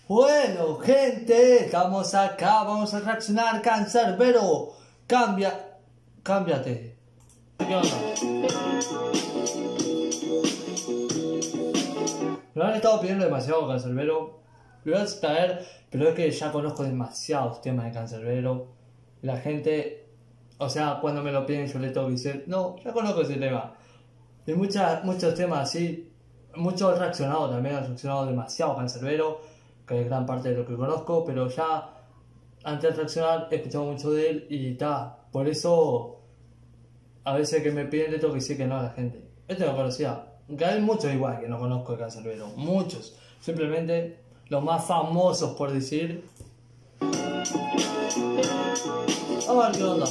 Bueno, gente, estamos acá, vamos a reaccionar Canserbero. Cámbiate. ¿Qué onda? Me han estado pidiendo demasiado Canserbero. Lo voy a traer, pero es que ya conozco demasiados temas de Canserbero. La gente, o sea, cuando me lo piden yo le tengo que decir, no, ya conozco ese tema. Y muchos temas así, muchos reaccionados también, han reaccionado demasiado Canserbero, que es gran parte de lo que conozco, pero ya antes de reaccionar he escuchado mucho de él y ta, por eso a veces que me piden le tengo que decir que no a la gente. Este lo conocía, aunque hay muchos igual que no conozco de Canserbero, muchos, simplemente los más famosos por decir. A ver qué onda.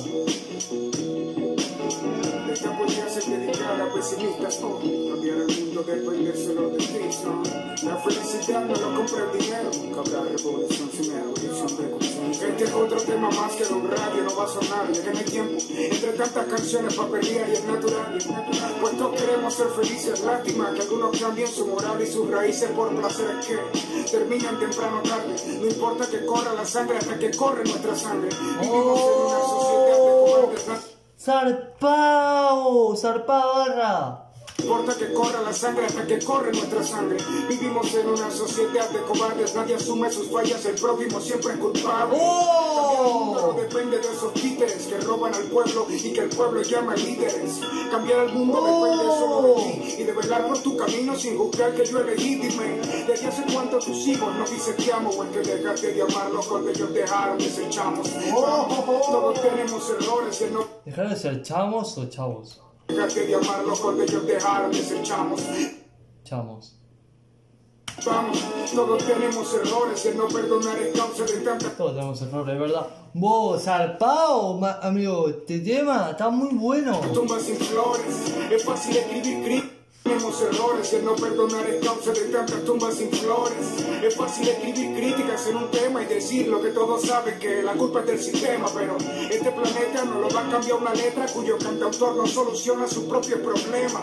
Esta poesía se dedica a pesimistas, cambiar el mundo depende solo de ti, La felicidad no lo compra el dinero, nunca habrá revolución sin evolución de conciencia. Este es otro tema más que en un radio no va a sonar, ya que no hay tiempo entre tantas canciones para pelear y es natural, pues todos queremos ser felices, lástima que algunos cambien su moral y sus raíces por placeres que terminan temprano o tarde. No importa que corra la sangre hasta que corre nuestra sangre. Vivimos en una sociedad de cobardes. ¡Zarpao! ¡Zarpao, No importa que corra la sangre hasta que corre nuestra sangre. Vivimos en una sociedad de cobardes. Nadie asume sus fallas, el prójimo siempre es culpable. Cambiar el mundo no depende de esos títeres que roban al pueblo y que el pueblo llama líderes. Cambiar el mundo depende solo de ti y de velar por tu camino sin juzgar que yo elegí. Dime, ¿desde hace cuánto tus hijos no dicen te amo o es que dejaste de amarlos cuando ellos dejaron de ser chamos? Todos tenemos errores y no... ¿Dejar de ser chamos o chavos? Dejaste de amarlos cuando ellos dejaron de ser chamos. Chamos. Vamos, todos tenemos errores y el no perdonar es causa de tantas... Todos tenemos errores, de verdad. Vos, zarpao, amigo, este tema está muy bueno. Tumbas sin flores, es fácil escribir críticas. Tenemos errores y el no perdonar es causa de tantas tumbas sin flores. Es fácil escribir críticas en un tema y decir lo que todos saben, que la culpa es del sistema, pero este planeta no lo va a cambiar una letra cuyo cantautor no soluciona sus propios problemas.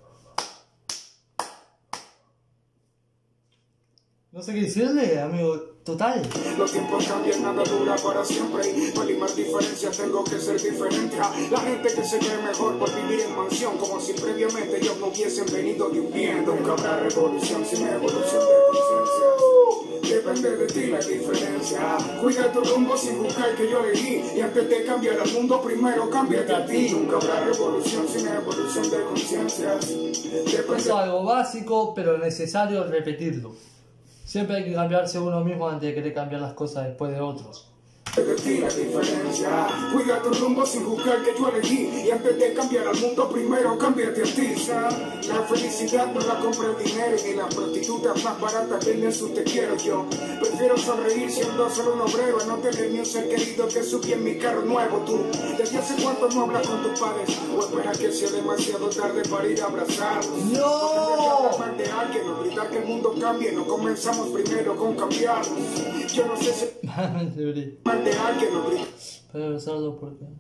No sé qué decirle, amigo, total. Los tiempos cambian, nada dura para siempre. Y para limar diferencias tengo que ser diferente a la gente que se cree mejor por vivir en mansión, como si previamente ellos no hubiesen venido de un bien. Nunca habrá revolución sin evolución de conciencia. Depende de ti la diferencia. Cuida tu rumbo sin buscar que yo elegí. Y antes de cambiar al mundo, primero cámbiate a ti. Nunca habrá revolución sin evolución de conciencia. Es algo básico, pero necesario repetirlo. Siempre hay que cambiarse uno mismo antes de querer cambiar las cosas después de otros. De ti la diferencia. Cuida tu rumbo sin juzgar que yo elegí. Y antes de cambiar al mundo, primero cámbiate a ti. La felicidad no la compra el dinero, ni las prostitutas más baratas venden su te quiero yo. Prefiero sonreír siendo solo un obrero a no tener ni un ser querido que subí en mi carro nuevo. Tú, ¿desde hace cuánto no hablas con tus padres? O esperas que sea demasiado tarde para ir a abrazarlos. ¡No! Hablar de alguien o gritar que el mundo cambie. No comenzamos primero con cambiarnos. Yo no sé si... de alguien o gritar. Pero abrazarlos, ¿por qué?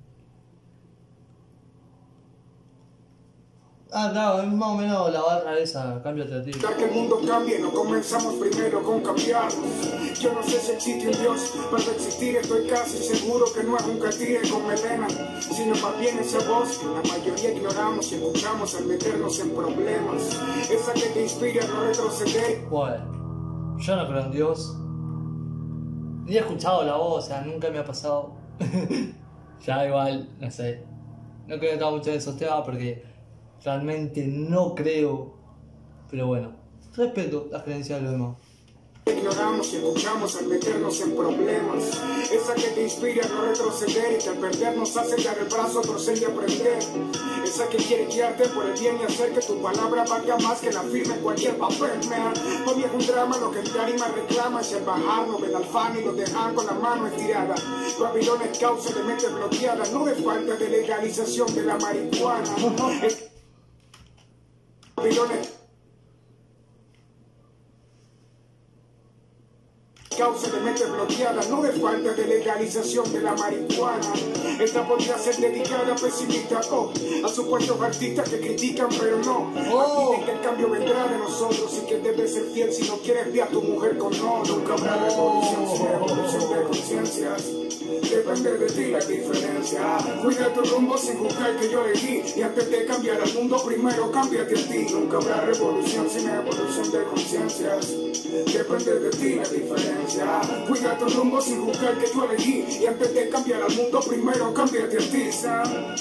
Ah, claro, es más o menos la barra esa, cámbiate a ti. Que el mundo cambie, no comenzamos primero con cambiarnos. Yo no sé si existe un Dios, pero de existir estoy casi seguro que no es un catire con melena, sino más bien esa voz que la mayoría ignoramos y escuchamos al meternos en problemas. Esa que te inspira a no retroceder. Bueno, yo no creo en Dios. Ni he escuchado la voz, o sea, nunca me ha pasado. Ya igual, no sé. No creo que tenga mucho de esos temas porque realmente no creo. Pero bueno, respeto las creencias de los demás. Ignoramos y escuchamos al meternos en problemas. Esa que te inspira a no retroceder y que al perdernos hace dar el brazo, torcer y aprender. Esa que quiere guiarte por el bien y hacer que tu palabra valga más que la firme en cualquier papel, man. Para mí es un drama lo que el Yarima reclama. Y al bajar no ven al fan y lo dejan con la mano estirada. Babilón es causa de mente bloqueada. No es falta de legalización de la marihuana. Babilón es causa de mente bloqueada, no de falta de legalización de la marihuana. Esta podría ser dedicada a pesimistas a supuestos artistas que critican pero no admiten que el cambio vendrá de nosotros y que debes ser fiel si no quieres ver a tu mujer con no. Nunca habrá revolución sin evolución de conciencias. Depende de ti la diferencia. Cuida tu rumbo sin juzgar que yo elegí. Y antes de cambiar al mundo, primero cámbiate a ti. Nunca habrá revolución sin evolución de conciencias. Depende de ti la diferencia. Cuida tu rumbo sin juzgar que yo elegí. Y antes de cambiar al mundo, primero cámbiate a ti, Sam.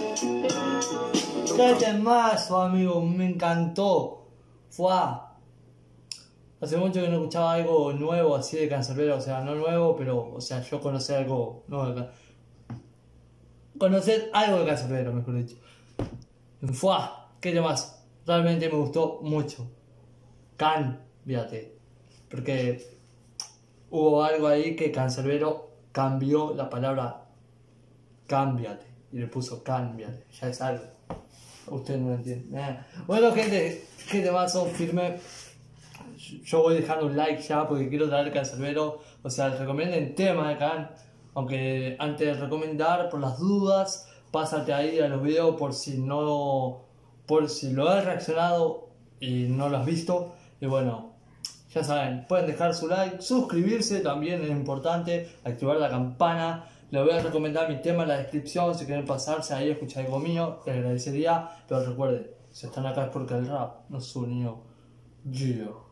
¡Qué temazo, amigo! Me encantó. ¡Fua! Hace mucho que no escuchaba algo nuevo así de Canserbero, o sea, no nuevo, pero, o sea, yo conocí algo nuevo. Conocer algo de Canserbero, mejor dicho. ¡Fua! ¡Qué temazo! Realmente me gustó mucho. Cámbiate. Porque hubo algo ahí que Canserbero cambió la palabra cámbiate y le puso cámbiate. Ya es algo. Usted no lo entiende. Bueno, gente, qué temazo firme. Yo voy dejando un like ya porque quiero traer Canserbero. O sea, les recomienden tema de Can. Aunque antes de recomendar, por las dudas, pásate ahí a los videos por si no. Por si lo has reaccionado y no lo has visto. Y bueno, ya saben, pueden dejar su like, suscribirse también es importante, activar la campana. Les voy a recomendar mi tema en la descripción si quieren pasarse ahí a escuchar algo mío, les agradecería. Pero recuerden, si están acá es porque el rap no es un niño. Yeah.